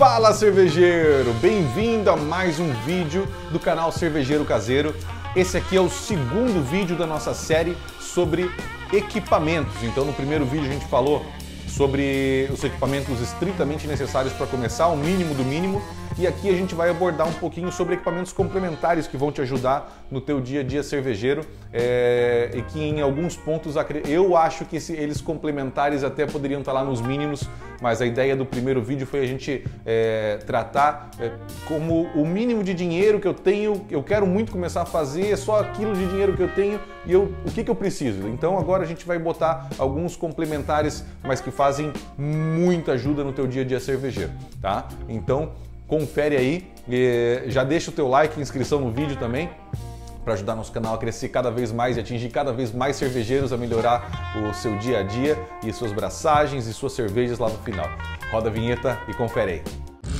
Fala cervejeiro, bem-vindo a mais um vídeo do canal Cervejeiro Caseiro. Esse aqui é o segundo vídeo da nossa série sobre equipamentos. Então no primeiro vídeo a gente falou sobre os equipamentos estritamente necessários para começar, o mínimo do mínimo. E aqui a gente vai abordar um pouquinho sobre equipamentos complementares que vão te ajudar no teu dia a dia cervejeiro e que em alguns pontos eu acho que eles complementares até poderiam estar lá nos mínimos, mas a ideia do primeiro vídeo foi a gente tratar como o mínimo de dinheiro que eu tenho, eu quero muito começar a fazer, é só aquilo de dinheiro que eu tenho e o que eu preciso. Então agora a gente vai botar alguns complementares, mas que fazem muita ajuda no teu dia a dia cervejeiro, tá? Então confere aí, já deixa o teu like e inscrição no vídeo também, para ajudar nosso canal a crescer cada vez mais e atingir cada vez mais cervejeiros a melhorar o seu dia a dia e suas braçagens e suas cervejas lá no final. Roda a vinheta e confere aí.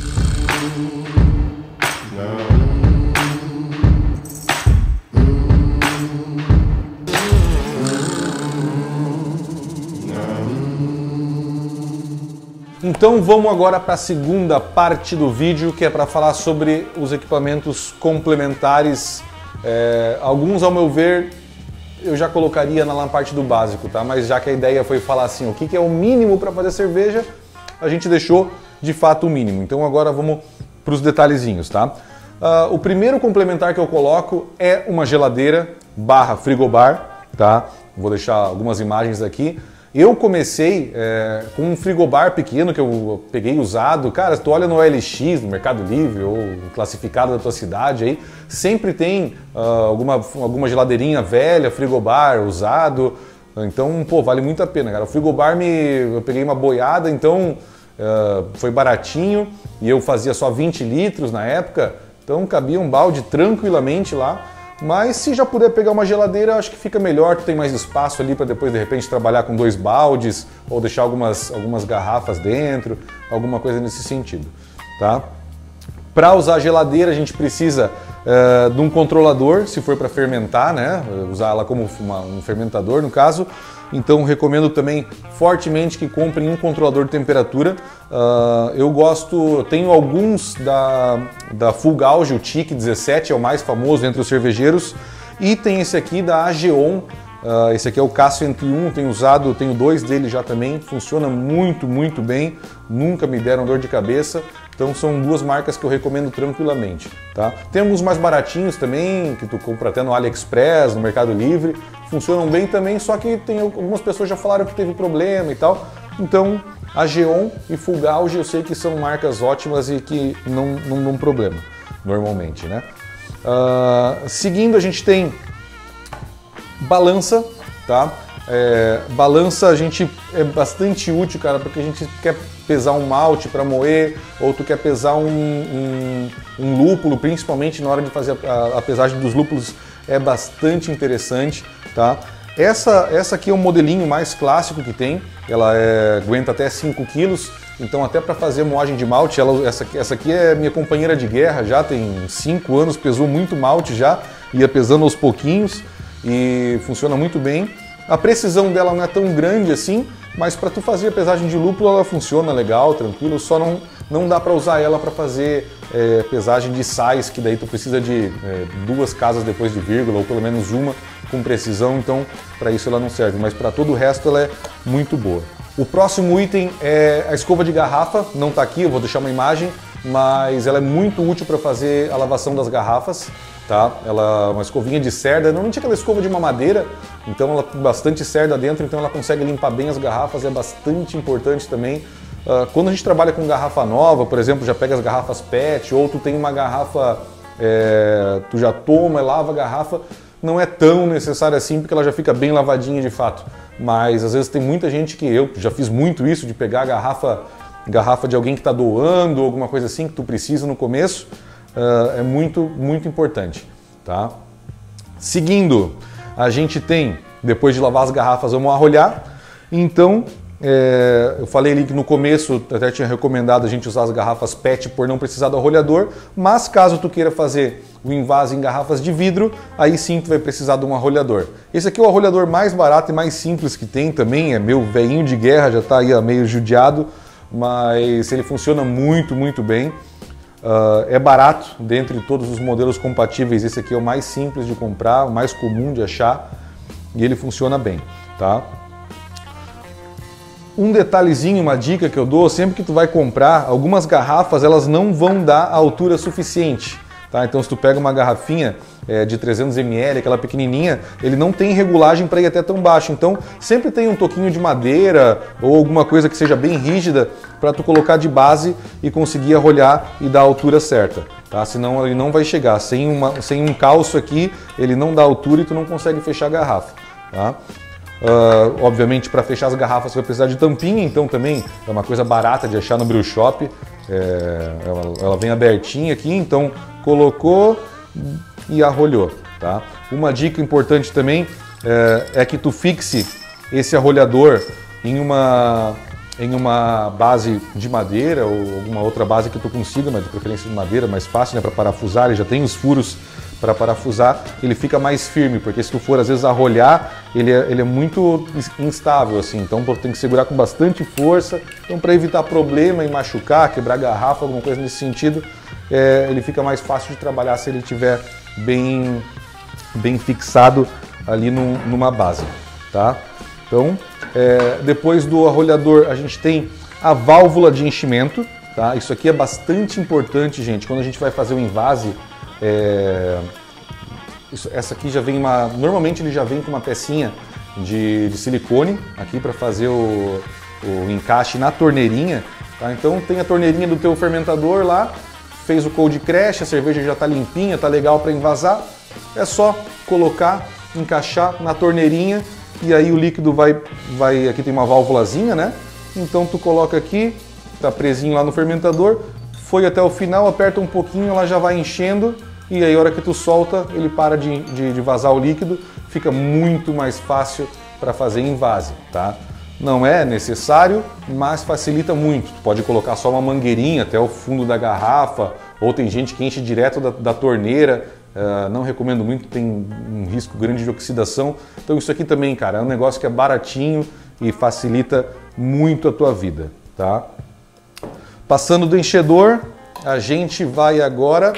Então vamos agora para a segunda parte do vídeo, que é para falar sobre os equipamentos complementares. Alguns, ao meu ver, eu já colocaria na parte do básico, tá? Mas já que a ideia foi falar assim, o que é o mínimo para fazer cerveja, a gente deixou de fato o mínimo. Então agora vamos para os detalhezinhos, tá? O primeiro complementar que eu coloco é uma geladeira / frigobar, tá? Vou deixar algumas imagens aqui. Eu comecei com um frigobar pequeno que eu peguei usado. Cara, se tu olha no OLX, no Mercado Livre ou classificado da tua cidade aí, sempre tem alguma geladeirinha velha, frigobar usado. Então, pô, vale muito a pena, cara. O frigobar eu peguei uma boiada, então foi baratinho e eu fazia só 20 litros na época, então cabia um balde tranquilamente lá. Mas se já puder pegar uma geladeira, acho que fica melhor, tu tem mais espaço ali para depois de repente trabalhar com 2 baldes ou deixar algumas garrafas dentro, alguma coisa nesse sentido, tá? Para usar a geladeira a gente precisa de um controlador, se for para fermentar, né? Usar ela como um fermentador no caso. Então recomendo também fortemente que comprem um controlador de temperatura. Eu tenho alguns da Full Gauge, o TIC 17 é o mais famoso entre os cervejeiros, e tem esse aqui da AGEON, esse aqui é o Casio NT1, tenho 2 dele já também, funciona muito bem, nunca me deram dor de cabeça. Então são 2 marcas que eu recomendo tranquilamente, tá? Tem alguns mais baratinhos também, que tu compra até no AliExpress, no Mercado Livre, funcionam bem também, só que tem algumas pessoas já falaram que teve problema e tal. Então AGEON e Full Gauge eu sei que são marcas ótimas e que não dão problema, normalmente, né? Seguindo a gente tem balança, tá? Balança a gente é bastante útil, cara, porque a gente quer pesar um malte para moer, ou tu quer pesar um lúpulo, principalmente na hora de fazer a pesagem dos lúpulos, é bastante interessante, tá? Essa aqui é o modelinho mais clássico que tem, ela aguenta até 5 quilos, então até para fazer moagem de malte, essa aqui é minha companheira de guerra, já tem 5 anos, pesou muito malte já, ia pesando aos pouquinhos e funciona muito bem. A precisão dela não é tão grande assim, mas para tu fazer a pesagem de lúpulo ela funciona legal, tranquilo, só não dá para usar ela para fazer pesagem de sais, que daí tu precisa de 2 casas depois de vírgula, ou pelo menos uma com precisão, então para isso ela não serve, mas para todo o resto ela é muito boa. O próximo item é a escova de garrafa, não está aqui, eu vou deixar uma imagem, mas ela é muito útil para fazer a lavação das garrafas, tá? Ela é uma escovinha de cerda, normalmente aquela escova de mamadeira, então ela tem bastante cerda dentro, então ela consegue limpar bem as garrafas, é bastante importante também. Quando a gente trabalha com garrafa nova, por exemplo, já pega as garrafas PET, ou tu tem uma garrafa, tu já toma e lava a garrafa, não é tão necessário assim, porque ela já fica bem lavadinha de fato. Mas às vezes tem muita gente que eu já fiz muito isso, de pegar a garrafa de alguém que está doando, ou alguma coisa assim que tu precisa no começo, é muito importante, tá? Seguindo, a gente tem, depois de lavar as garrafas, vamos arrolhar. Então, eu falei ali que no começo até tinha recomendado a gente usar as garrafas PET por não precisar do arrolhador, mas caso tu queira fazer o invase em garrafas de vidro, aí sim tu vai precisar de um arrolhador. Esse aqui é o arrolhador mais barato e mais simples que tem também, é meu velhinho de guerra, já está aí meio judiado, mas ele funciona muito, muito bem. É barato, dentre todos os modelos compatíveis, esse aqui é o mais simples de comprar, o mais comum de achar, e ele funciona bem, tá? Um detalhezinho, uma dica que eu dou, sempre que tu vai comprar, algumas garrafas elas não vão dar a altura suficiente, tá? Então se tu pega uma garrafinha de 300 ml, aquela pequenininha, ele não tem regulagem para ir até tão baixo, então sempre tem um toquinho de madeira ou alguma coisa que seja bem rígida para tu colocar de base e conseguir arrolhar e dar a altura certa, tá? Senão ele não vai chegar, sem um calço aqui ele não dá altura e tu não consegue fechar a garrafa, tá? Obviamente para fechar as garrafas você vai precisar de tampinha, então também é uma coisa barata de achar no Brew Shop, ela vem abertinha aqui, então colocou e arrolhou, tá? Uma dica importante também é que tu fixe esse arrolhador em uma base de madeira ou alguma outra base que tu consiga, mas de preferência de madeira, mais fácil, né, para parafusar, ele já tem os furos para parafusar, ele fica mais firme, porque se tu for às vezes arrolhar, ele é muito instável assim, então tu tem que segurar com bastante força, então para evitar problema em machucar, quebrar garrafa, alguma coisa nesse sentido, ele fica mais fácil de trabalhar se ele estiver bem fixado ali numa base, tá? Então, depois do arrolhador a gente tem a válvula de enchimento, tá? Isso aqui é bastante importante, gente, quando a gente vai fazer o invase, essa aqui já vem normalmente ele já vem com uma pecinha de silicone aqui para fazer o encaixe na torneirinha, tá? Então tem a torneirinha do teu fermentador lá, fez o cold crash, a cerveja já está limpinha, está legal para envasar, é só colocar, encaixar na torneirinha e aí o líquido vai, aqui tem uma válvulazinha, né? Então tu coloca aqui, tá presinho lá no fermentador, foi até o final, aperta um pouquinho, ela já vai enchendo e aí a hora que tu solta, ele para de vazar o líquido, fica muito mais fácil para fazer invase, tá? Não é necessário, mas facilita muito. Tu pode colocar só uma mangueirinha até o fundo da garrafa, ou tem gente que enche direto da torneira, não recomendo muito, tem um risco grande de oxidação. Então isso aqui também, cara, é um negócio que é baratinho e facilita muito a tua vida, tá? Passando do enchedor, a gente vai agora...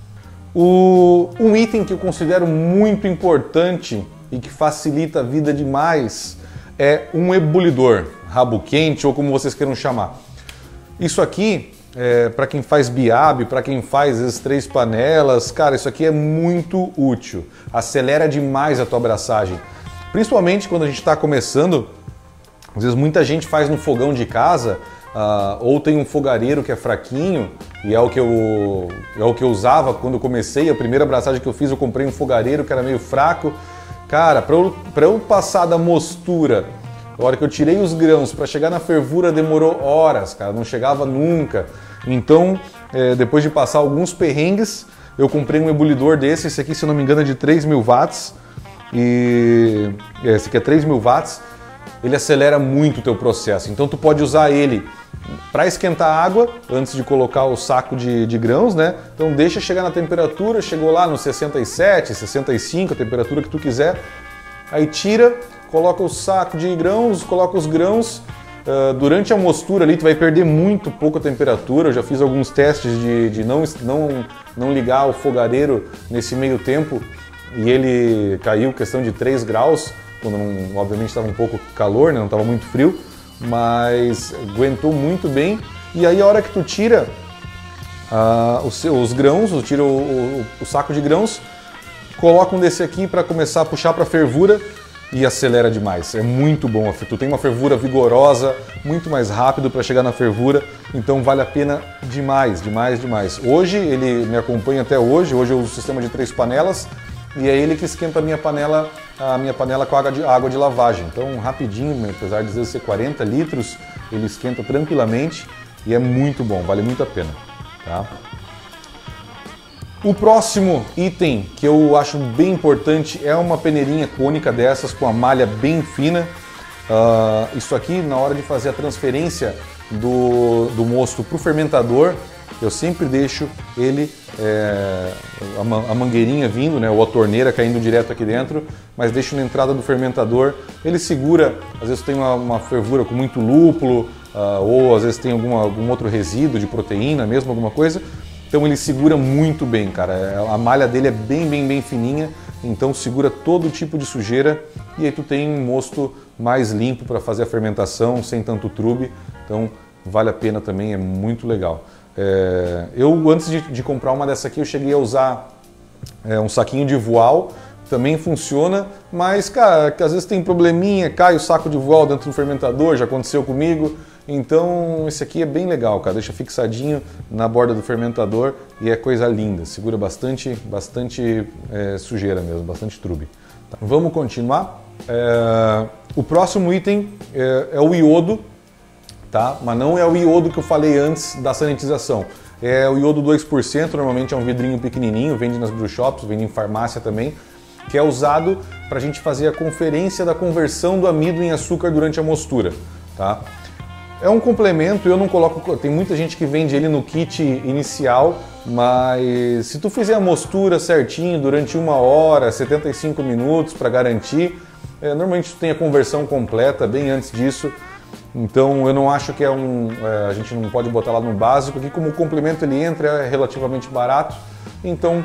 Um item que eu considero muito importante e que facilita a vida demais é um ebulidor, rabo quente ou como vocês queiram chamar. Isso aqui, para quem faz biab, para quem faz as 3 panelas, cara, isso aqui é muito útil. Acelera demais a tua abraçagem. Principalmente quando a gente está começando, às vezes muita gente faz no fogão de casa, ou tem um fogareiro que é fraquinho, e é o que eu usava quando eu comecei. A primeira abraçagem que eu fiz, eu comprei um fogareiro que era meio fraco. Cara, para eu passar da mostura, a hora que eu tirei os grãos, para chegar na fervura demorou horas, cara, não chegava nunca. Então, depois de passar alguns perrengues, eu comprei um ebulidor desse. Esse aqui, se eu não me engano, é de 3.000 watts. E esse aqui é 3.000 watts. Ele acelera muito o teu processo. Então, tu pode usar ele para esquentar a água antes de colocar o saco de grãos, né? Então deixa chegar na temperatura, chegou lá no 67, 65, a temperatura que tu quiser, aí tira, coloca o saco de grãos, coloca os grãos, durante a mostura ali tu vai perder muito pouco a temperatura. Eu já fiz alguns testes de não ligar o fogareiro nesse meio tempo e ele caiu questão de 3 graus, quando obviamente estava um pouco calor, né? Não estava muito frio, mas aguentou muito bem. E aí a hora que tu tira os grãos, tu tira o saco de grãos, coloca um desse aqui para começar a puxar para fervura e acelera demais. É muito bom, tu tem uma fervura vigorosa, muito mais rápido para chegar na fervura, então vale a pena demais, demais, demais. Hoje ele me acompanha até hoje eu uso o sistema de 3 panelas e é ele que esquenta a minha panela com água de lavagem. Então rapidinho, apesar de às vezes ser 40 litros, ele esquenta tranquilamente e é muito bom, vale muito a pena, tá? O próximo item que eu acho bem importante é uma peneirinha cônica dessas com a malha bem fina. Isso aqui, na hora de fazer a transferência do mosto para o fermentador, eu sempre deixo ele, a mangueirinha vindo, né, ou a torneira caindo direto aqui dentro, mas deixo na entrada do fermentador. Ele segura, às vezes tem uma fervura com muito lúpulo, ou às vezes tem algum outro resíduo de proteína mesmo, alguma coisa. Então ele segura muito bem, cara. A malha dele é bem fininha, então segura todo tipo de sujeira e aí tu tem um mosto mais limpo para fazer a fermentação, sem tanto trube. Então vale a pena também, é muito legal. Eu, antes de comprar uma dessa aqui, eu cheguei a usar um saquinho de voal, também funciona, mas, cara, que às vezes tem probleminha, cai o saco de voal dentro do fermentador, já aconteceu comigo. Então esse aqui é bem legal, cara, deixa fixadinho na borda do fermentador e é coisa linda, segura bastante sujeira mesmo, bastante trube. Tá. Vamos continuar. O próximo item é o iodo, tá? Mas não é o iodo que eu falei antes da sanitização. É o iodo 2%, normalmente é um vidrinho pequenininho, vende nas brew shops, vende em farmácia também, que é usado para a gente fazer a conferência da conversão do amido em açúcar durante a mostura, tá? É um complemento, eu não coloco, tem muita gente que vende ele no kit inicial, mas se tu fizer a mostura certinho durante 1 hora, 75 minutos para garantir, normalmente tu tem a conversão completa bem antes disso. Então eu não acho que a gente não pode botar lá no básico, aqui como o complemento ele entra, é relativamente barato, então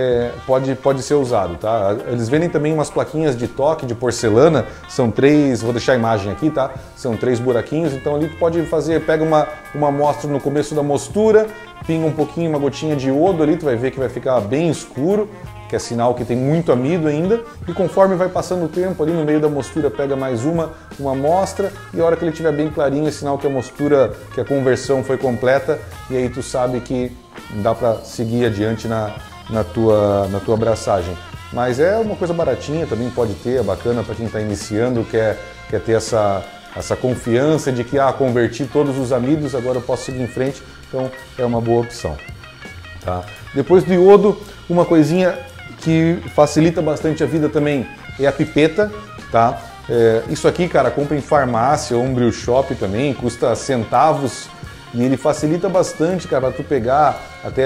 pode ser usado, tá? Eles vendem também umas plaquinhas de toque de porcelana, são 3, vou deixar a imagem aqui, tá? São 3 buraquinhos, então ali tu pode fazer, pega uma amostra no começo da mostura, pinga um pouquinho, uma gotinha de iodo ali, tu vai ver que vai ficar bem escuro, que é sinal que tem muito amido ainda, e conforme vai passando o tempo ali no meio da mostura pega mais uma amostra, e a hora que ele estiver bem clarinho é sinal que a mostura, que a conversão foi completa, e aí tu sabe que dá para seguir adiante na tua abraçagem. Mas é uma coisa baratinha, também pode ter, é bacana para quem está iniciando, quer ter essa confiança de que converti todos os amidos, agora eu posso seguir em frente, então é uma boa opção. Tá? Depois do iodo, uma coisinha que facilita bastante a vida também é a pipeta, tá? Isso aqui, cara, compra em farmácia ou um brew shop também, custa centavos e ele facilita bastante, cara, para tu pegar,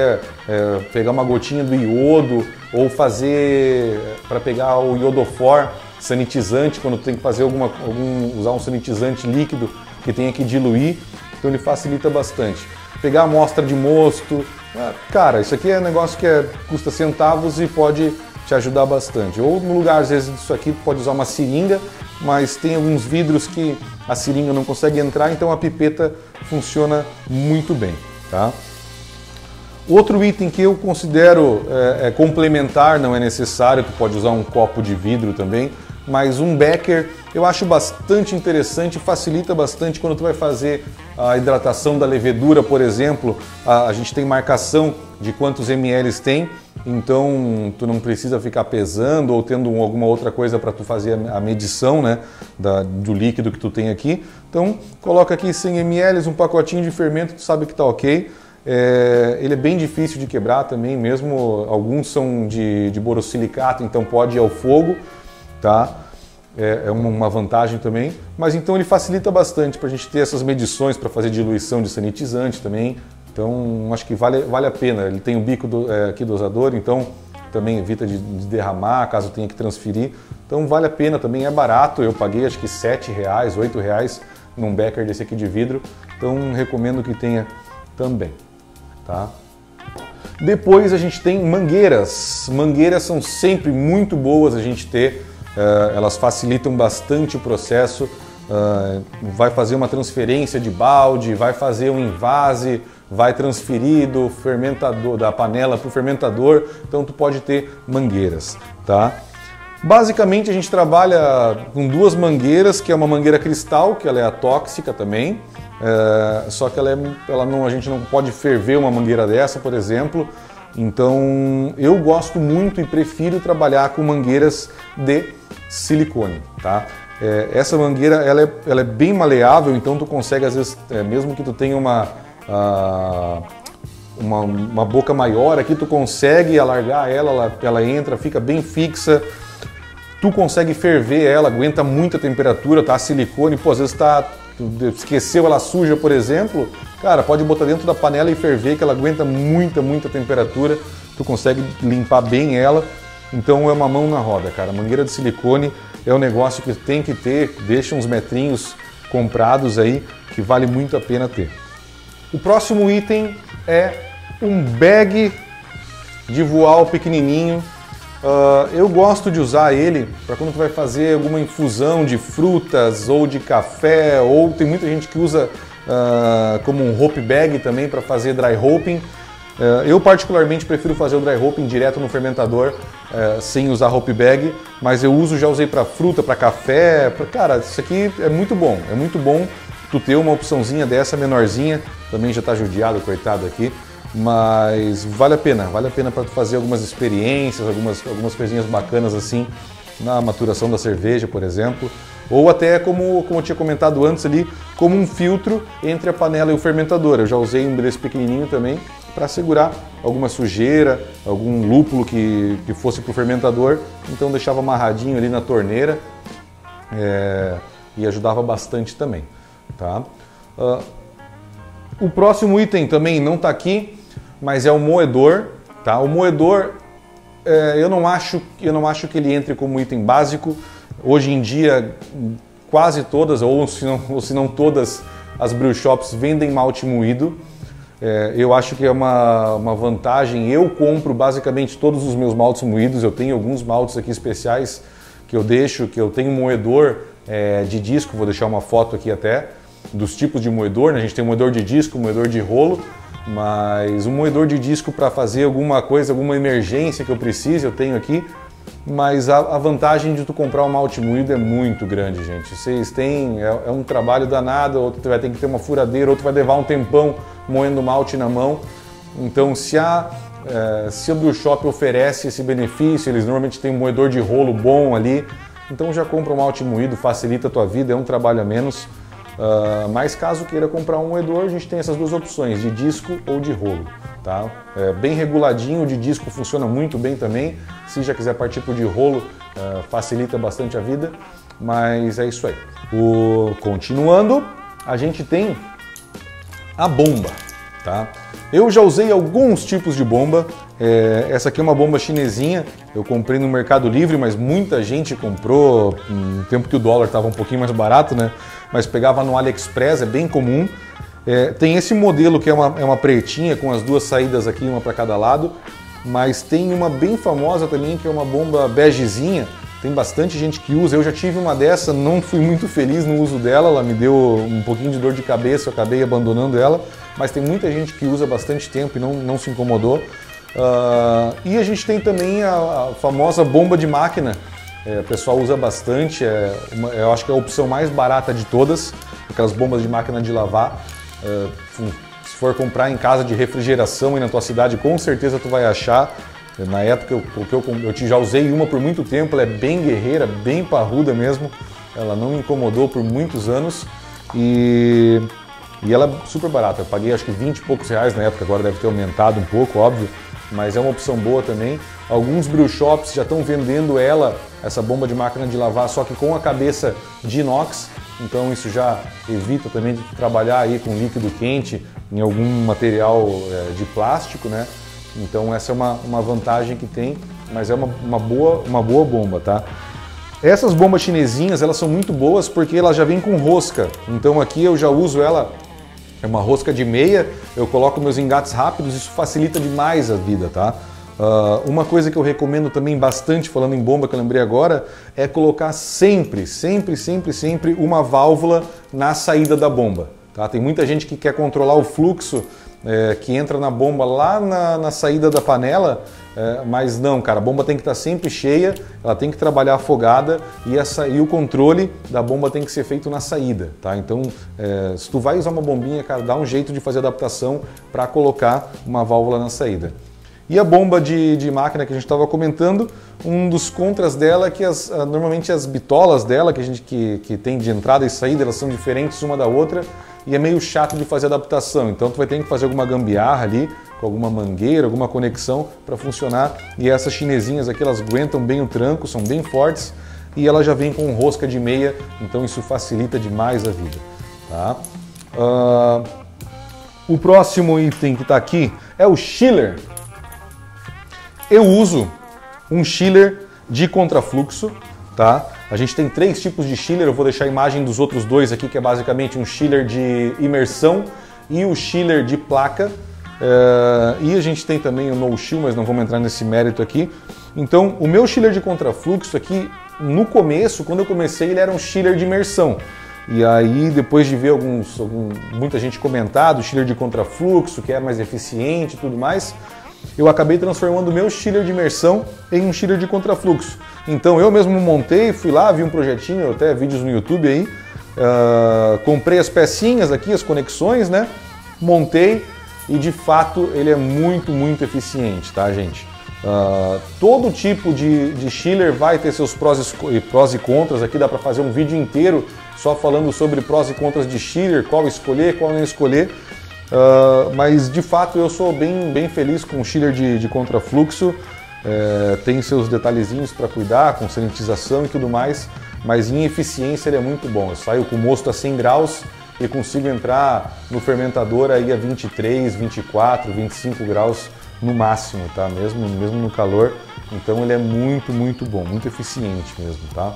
pegar uma gotinha do iodo ou fazer, para pegar o iodofor sanitizante, quando tu tem que fazer usar um sanitizante líquido que tenha que diluir, então ele facilita bastante. Pegar a amostra de mosto, cara, isso aqui é um negócio que custa centavos e pode te ajudar bastante. Ou no lugar, às vezes, disso aqui, tu pode usar uma seringa, mas tem alguns vidros que a seringa não consegue entrar, então a pipeta funciona muito bem, tá? Outro item que eu considero complementar, não é necessário, tu pode usar um copo de vidro também, mas um becker eu acho bastante interessante, facilita bastante quando tu vai fazer a hidratação da levedura, por exemplo. A gente tem marcação de quantos ml tem, então tu não precisa ficar pesando ou tendo alguma outra coisa para tu fazer a medição, né, do líquido que tu tem aqui. Então coloca aqui 100 ml, um pacotinho de fermento, tu sabe que tá ok. Ele é bem difícil de quebrar também, mesmo alguns são de borosilicato, então pode ir ao fogo, tá? É uma vantagem também, mas então ele facilita bastante para a gente ter essas medições para fazer diluição de sanitizante também, então acho que vale a pena. Ele tem o bico aqui dosador, então também evita de derramar caso tenha que transferir, então vale a pena também, é barato, eu paguei acho que R$7, R$8 num becker desse aqui de vidro, então recomendo que tenha também, tá? Depois a gente tem mangueiras. Mangueiras são sempre muito boas a gente ter, elas facilitam bastante o processo, vai fazer uma transferência de balde, vai fazer um envase, vai transferir do fermentador, da panela para o fermentador, então tu pode ter mangueiras, tá? Basicamente a gente trabalha com 2 mangueiras, que é uma mangueira cristal, que ela é atóxica também, só que a gente não pode ferver uma mangueira dessa, por exemplo. Então eu gosto muito e prefiro trabalhar com mangueiras de silicone, tá? Essa mangueira ela é bem maleável, então tu consegue às vezes, mesmo que tu tenha uma boca maior aqui, tu consegue alargar ela entra, fica bem fixa. Tu consegue ferver ela, aguenta muita temperatura, tá? Silicone, às vezes tu esqueceu ela suja, por exemplo, cara, pode botar dentro da panela e ferver, que ela aguenta muita temperatura, tu consegue limpar bem ela, então é uma mão na roda, cara. A mangueira de silicone é um negócio que tem que ter, deixa uns metrinhos comprados aí, que vale muito a pena ter. O próximo item é um bag de voal pequenininho. Eu gosto de usar ele para quando tu vai fazer alguma infusão de frutas ou de café, ou tem muita gente que usa como um hope bag também para fazer dry hopping. Eu particularmente prefiro fazer o dry hopping direto no fermentador, sem usar hope bag, mas eu já usei para fruta, para café. Cara, isso aqui é muito bom tu ter uma opçãozinha dessa menorzinha. Também já está judiado, coitado aqui. Mas vale a pena para tu fazer algumas experiências, algumas coisinhas bacanas assim na maturação da cerveja, por exemplo, ou até como eu tinha comentado antes ali, como um filtro entre a panela e o fermentador. Eu já usei um desse pequenininho também para segurar alguma sujeira, algum lúpulo que fosse para o fermentador, então deixava amarradinho ali na torneira e ajudava bastante também, tá? O próximo item também não está aqui, mas é o moedor, tá? O moedor, eu não acho que ele entre como item básico. Hoje em dia, quase todas, ou se não todas, as brew shops vendem malte moído. Eu acho que é uma vantagem. Eu compro basicamente todos os meus maltes moídos. Eu tenho alguns maltes aqui especiais que eu tenho um moedor de disco, vou deixar uma foto aqui até, dos tipos de moedor, né? A gente tem moedor de disco, moedor de rolo, mas um moedor de disco para fazer alguma coisa, alguma emergência que eu precise, eu tenho aqui. Mas a vantagem de tu comprar um malte moído é muito grande, gente. Vocês têm, é um trabalho danado, ou tu vai ter que ter uma furadeira, ou tu vai levar um tempão moendo malte na mão. Então, se a brew shop oferece esse benefício, eles normalmente têm um moedor de rolo bom ali, então já compra um malte moído, facilita a tua vida, é um trabalho a menos. Mas caso queira comprar um moedor, a gente tem essas duas opções, de disco ou de rolo. Tá? Bem reguladinho, o de disco funciona muito bem também. Se já quiser partir para o de rolo, facilita bastante a vida. Mas é isso aí. Continuando, a gente tem a bomba. Tá? Eu já usei alguns tipos de bomba. Essa aqui é uma bomba chinesinha. Eu comprei no Mercado Livre, mas muita gente comprou no tempo que o dólar estava um pouquinho mais barato, né? Mas pegava no AliExpress, é bem comum. Tem esse modelo que é uma pretinha com as duas saídas aqui, uma para cada lado, mas tem uma bem famosa também que é uma bomba begezinha, tem bastante gente que usa. Eu já tive uma dessa, não fui muito feliz no uso dela, ela me deu um pouquinho de dor de cabeça, eu acabei abandonando ela, mas tem muita gente que usa bastante tempo e não se incomodou. E a gente tem também a famosa bomba de máquina. O pessoal usa bastante, eu acho que é a opção mais barata de todas, aquelas bombas de máquina de lavar. Se for comprar em casa de refrigeração e na tua cidade, com certeza tu vai achar. Na época eu já usei uma por muito tempo, ela é bem guerreira, bem parruda mesmo, ela não me incomodou por muitos anos e ela é super barata. Eu paguei acho que 20 e poucos reais na época, agora deve ter aumentado um pouco, óbvio, mas é uma opção boa também. Alguns brew shops já estão vendendo essa bomba de máquina de lavar, só que com a cabeça de inox, então isso já evita também de trabalhar aí com líquido quente em algum material de plástico, né? Então essa é uma vantagem que tem, mas é uma boa bomba, tá? Essas bombas chinesinhas, elas são muito boas porque elas já vêm com rosca, então aqui eu já uso ela. É uma rosca de meia, eu coloco meus engates rápidos, isso facilita demais a vida, tá? Uma coisa que eu recomendo também bastante, falando em bomba que eu lembrei agora, é colocar sempre uma válvula na saída da bomba, tá? Tem muita gente que quer controlar o fluxo que entra na bomba lá na saída da panela, mas não, cara, a bomba tem que estar sempre cheia, ela tem que trabalhar afogada e o controle da bomba tem que ser feito na saída, tá? Então, se tu vai usar uma bombinha, cara, dá um jeito de fazer adaptação para colocar uma válvula na saída. E a bomba de máquina que a gente estava comentando, um dos contras dela é que normalmente as bitolas dela que tem de entrada e saída, elas são diferentes uma da outra e é meio chato de fazer adaptação. Então tu vai ter que fazer alguma gambiarra ali, com alguma mangueira, alguma conexão para funcionar. E essas chinesinhas aqui, elas aguentam bem o tranco, são bem fortes e ela já vem com rosca de meia, então isso facilita demais a vida. Tá? O próximo item que está aqui é o chiller. Eu uso um chiller de contrafluxo, tá? A gente tem 3 tipos de chiller, eu vou deixar a imagem dos outros 2 aqui, que é basicamente um chiller de imersão e o chiller de placa. E a gente tem também o no chill, mas não vamos entrar nesse mérito aqui. Então, o meu chiller de contrafluxo aqui, no começo, quando eu comecei, ele era um chiller de imersão. E aí, depois de ver muita gente comentar do chiller de contrafluxo, que é mais eficiente e tudo mais, eu acabei transformando o meu chiller de imersão em um chiller de contrafluxo. Então eu mesmo montei, fui lá, vi um projetinho, até vídeos no YouTube aí, comprei as pecinhas aqui, as conexões, né? Montei e de fato ele é muito, muito eficiente, tá, gente? Todo tipo de chiller vai ter seus prós e contras, aqui dá para fazer um vídeo inteiro só falando sobre prós e contras de chiller, qual escolher, qual não escolher. Mas de fato eu sou bem feliz com o chiller de contrafluxo, tem seus detalhezinhos para cuidar, com sanitização e tudo mais, mas em eficiência ele é muito bom. Eu saio com o mosto a 100 graus e consigo entrar no fermentador aí a 23, 24, 25 graus no máximo, tá? Mesmo no calor, então ele é muito, muito bom, muito eficiente mesmo, tá?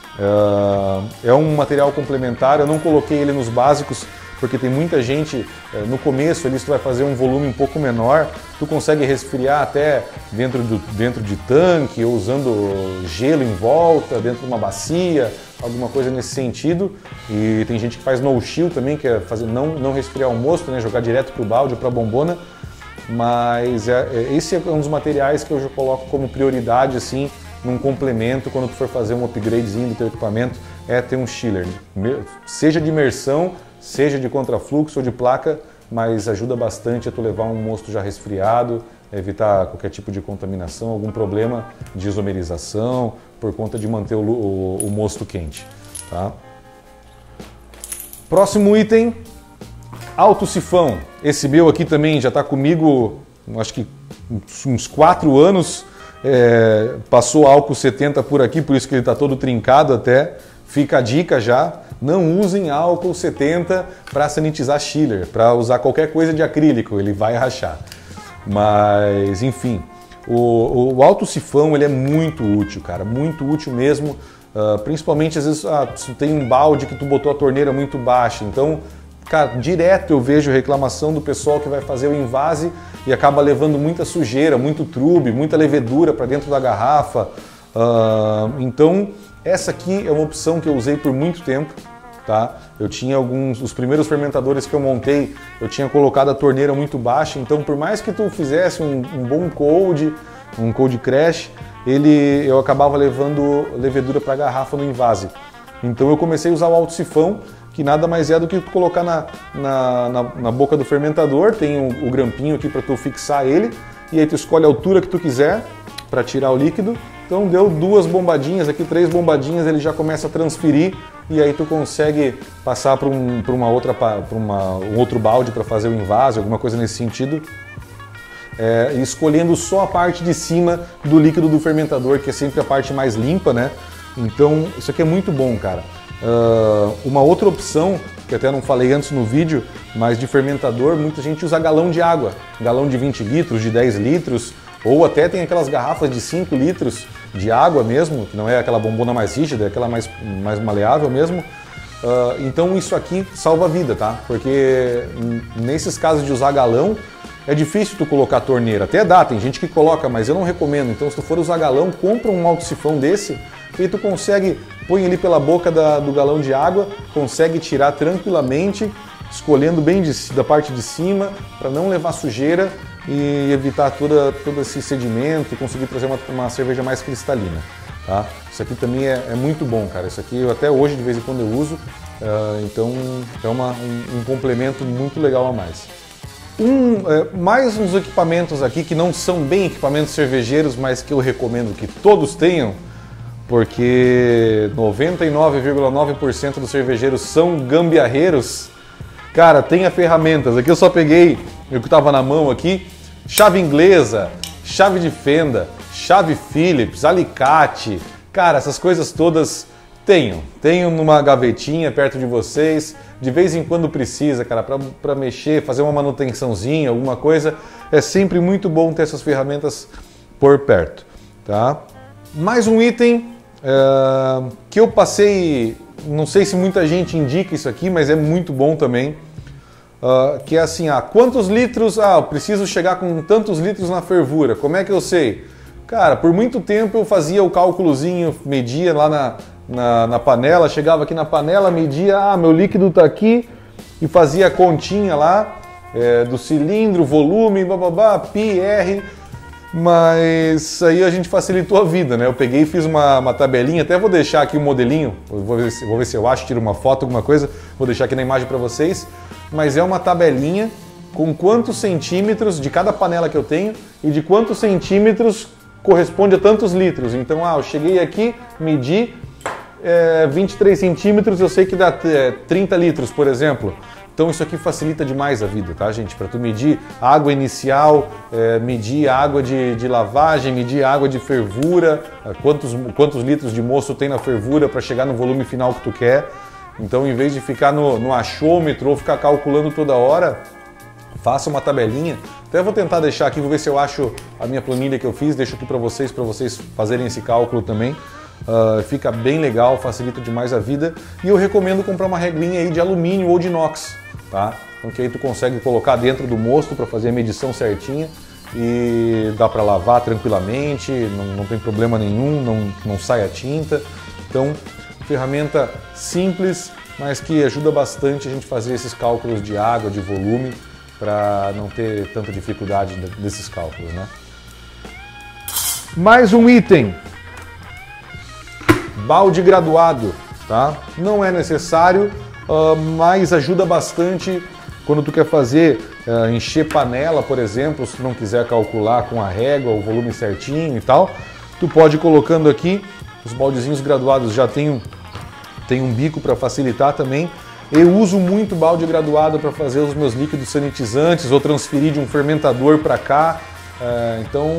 É um material complementar, eu não coloquei ele nos básicos, porque tem muita gente, no começo ali, se tu vai fazer um volume um pouco menor, tu consegue resfriar até dentro de tanque, ou usando gelo em volta, dentro de uma bacia, alguma coisa nesse sentido. E tem gente que faz no chill também, que é fazer, não resfriar o mosto, né, jogar direto para o balde ou para a bombona. Mas esse é um dos materiais que eu já coloco como prioridade, assim, num complemento, quando tu for fazer um upgradezinho do teu equipamento, é ter um chiller, seja de imersão, seja de contrafluxo ou de placa, mas ajuda bastante a tu levar um mosto já resfriado, evitar qualquer tipo de contaminação, algum problema de isomerização, por conta de manter o mosto quente, tá? Próximo item, alto sifão. Esse meu aqui também já está comigo, acho que uns 4 anos, passou álcool 70 por aqui, por isso que ele está todo trincado até. Fica a dica já, não usem álcool 70 para sanitizar chiller, para usar qualquer coisa de acrílico, ele vai rachar. Mas, enfim, o alto sifão ele é muito útil, cara, muito útil mesmo, principalmente às vezes tu tem um balde que tu botou a torneira muito baixa, então, cara, direto eu vejo reclamação do pessoal que vai fazer o invase e acaba levando muita sujeira, muito trube, muita levedura para dentro da garrafa, então essa aqui é uma opção que eu usei por muito tempo, tá? Eu tinha os primeiros fermentadores que eu montei, eu tinha colocado a torneira muito baixa, então por mais que tu fizesse um bom um cold crash, eu acabava levando levedura para a garrafa no invase. Então eu comecei a usar o alto sifão, que nada mais é do que tu colocar na boca do fermentador, tem o grampinho aqui para tu fixar ele, e aí tu escolhe a altura que tu quiser para tirar o líquido. Então deu 2 bombadinhas aqui, 3 bombadinhas, ele já começa a transferir e aí tu consegue passar para um outro balde para fazer o invase, alguma coisa nesse sentido, escolhendo só a parte de cima do líquido do fermentador, que é sempre a parte mais limpa, né? Então isso aqui é muito bom, cara. Uma outra opção, que até não falei antes no vídeo, mas de fermentador, muita gente usa galão de água, galão de 20 litros, de 10 litros, ou até tem aquelas garrafas de 5 litros de água mesmo, que não é aquela bombona mais rígida, é aquela mais maleável mesmo. Então isso aqui salva a vida, tá? Porque nesses casos de usar galão, é difícil tu colocar a torneira. Até dá, tem gente que coloca, mas eu não recomendo. Então se tu for usar galão, compra um alto sifão desse e tu consegue, põe ali pela boca do galão de água, consegue tirar tranquilamente, escolhendo bem da parte de cima, para não levar sujeira e evitar todo esse sedimento e conseguir trazer uma cerveja mais cristalina, tá? Isso aqui também é muito bom, cara. Isso aqui eu até hoje de vez em quando eu uso, então é um complemento muito legal a mais. Mais uns equipamentos aqui que não são bem equipamentos cervejeiros, mas que eu recomendo que todos tenham, porque 99,9% dos cervejeiros são gambiarreiros. Cara, tenha ferramentas. Aqui eu só peguei o que estava na mão aqui: chave inglesa, chave de fenda, chave Phillips, alicate. Cara, essas coisas todas tenham numa gavetinha perto de vocês. De vez em quando precisa, cara, para mexer, fazer uma manutençãozinha, alguma coisa. É sempre muito bom ter essas ferramentas por perto, tá? Mais um item que eu passei, não sei se muita gente indica isso aqui, mas é muito bom também, que é assim, quantos litros, eu preciso chegar com tantos litros na fervura, como é que eu sei? Cara, por muito tempo eu fazia o cálculozinho, media lá na panela, chegava aqui na panela, media, meu líquido tá aqui, e fazia a continha lá, do cilindro, volume, pi, R, mas aí a gente facilitou a vida, né? Eu peguei e fiz uma tabelinha, até vou deixar aqui um modelinho, vou ver se eu acho, tiro uma foto, alguma coisa, vou deixar aqui na imagem para vocês, mas é uma tabelinha com quantos centímetros de cada panela que eu tenho e de quantos centímetros corresponde a tantos litros. Então, eu cheguei aqui, medi 23 centímetros, eu sei que dá 30 litros, por exemplo. Então isso aqui facilita demais a vida, tá, gente? Para tu medir água inicial, medir água de lavagem, medir água de fervura, quantos litros de moço tem na fervura para chegar no volume final que tu quer. Então, em vez de ficar no achômetro ou ficar calculando toda hora, faça uma tabelinha. Até vou tentar deixar aqui, vou ver se eu acho a minha planilha que eu fiz, deixo aqui para vocês fazerem esse cálculo também. Fica bem legal, facilita demais a vida. E eu recomendo comprar uma reguinha aí de alumínio ou de inox, tá? Então que aí tu consegue colocar dentro do mosto para fazer a medição certinha e dá para lavar tranquilamente, não tem problema nenhum, não sai a tinta. Então, ferramenta simples, mas que ajuda bastante a gente fazer esses cálculos de água, de volume, para não ter tanta dificuldade desses cálculos, né? Mais um item, balde graduado, tá? Não é necessário, mas ajuda bastante quando tu quer fazer, encher panela, por exemplo, se tu não quiser calcular com a régua o volume certinho e tal, tu pode ir colocando aqui, os baldezinhos graduados já tem um bico para facilitar também. Eu uso muito balde graduado para fazer os meus líquidos sanitizantes ou transferir de um fermentador para cá, então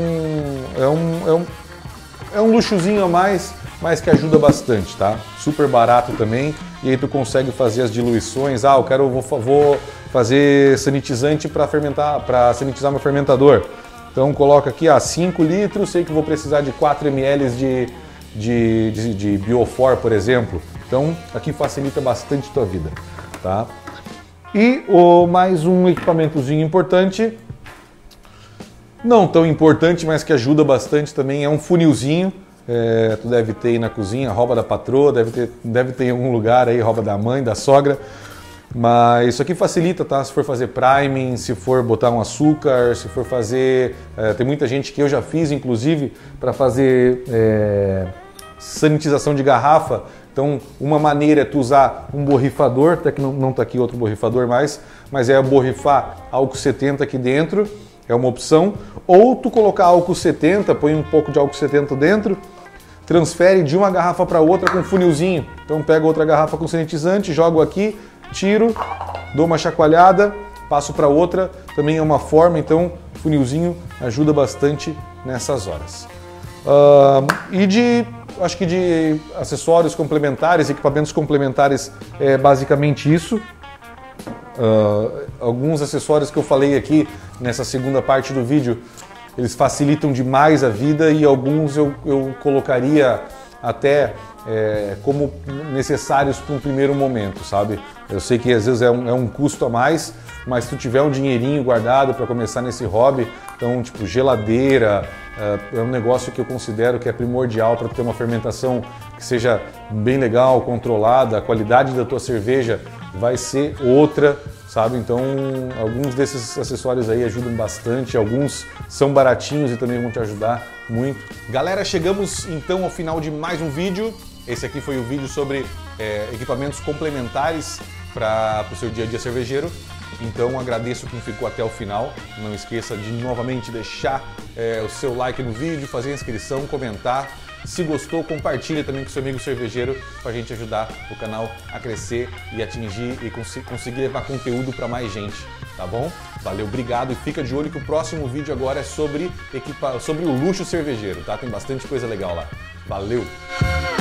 é um luxozinho a mais, mas que ajuda bastante, tá? Super barato também, e aí tu consegue fazer as diluições. Vou fazer sanitizante para sanitizar meu fermentador. Então coloca aqui 5 litros, sei que vou precisar de 4 ml de Biofor, por exemplo. Então aqui facilita bastante a tua vida, tá? E mais um equipamentozinho importante, não tão importante, mas que ajuda bastante também, é um funilzinho. Tu deve ter aí na cozinha, rouba da patroa, deve ter em algum lugar aí, rouba da mãe, da sogra. Mas isso aqui facilita, tá? Se for fazer priming, se for botar um açúcar, se for fazer... tem muita gente que eu já fiz, inclusive, para fazer sanitização de garrafa. Então, uma maneira é tu usar um borrifador, até que não está aqui outro borrifador mais, mas é borrifar álcool 70 aqui dentro, é uma opção. Ou tu colocar álcool 70, põe um pouco de álcool 70 dentro, transfere de uma garrafa para outra com um funilzinho. Então pega outra garrafa com sanitizante, jogo aqui, tiro, dou uma chacoalhada, passo para outra, também é uma forma, então funilzinho ajuda bastante nessas horas. Acho que de acessórios complementares, equipamentos complementares, é basicamente isso. Alguns acessórios que eu falei aqui nessa segunda parte do vídeo, eles facilitam demais a vida, e alguns eu colocaria até como necessários para um primeiro momento, sabe? Eu sei que às vezes é um custo a mais, mas se tu tiver um dinheirinho guardado para começar nesse hobby, então tipo geladeira, é um negócio que eu considero que é primordial para ter uma fermentação que seja bem legal, controlada, a qualidade da tua cerveja vai ser outra, sabe? Então, alguns desses acessórios aí ajudam bastante, alguns são baratinhos e também vão te ajudar muito. Galera, chegamos então ao final de mais um vídeo. Esse aqui foi o vídeo sobre equipamentos complementares para o seu dia a dia cervejeiro. Então, agradeço quem ficou até o final. Não esqueça de novamente deixar o seu like no vídeo, fazer a inscrição, comentar. Se gostou, compartilha também com seu amigo cervejeiro para a gente ajudar o canal a crescer e atingir e conseguir levar conteúdo para mais gente, tá bom? Valeu, obrigado, e fica de olho que o próximo vídeo agora é sobre o luxo cervejeiro, tá? Tem bastante coisa legal lá. Valeu!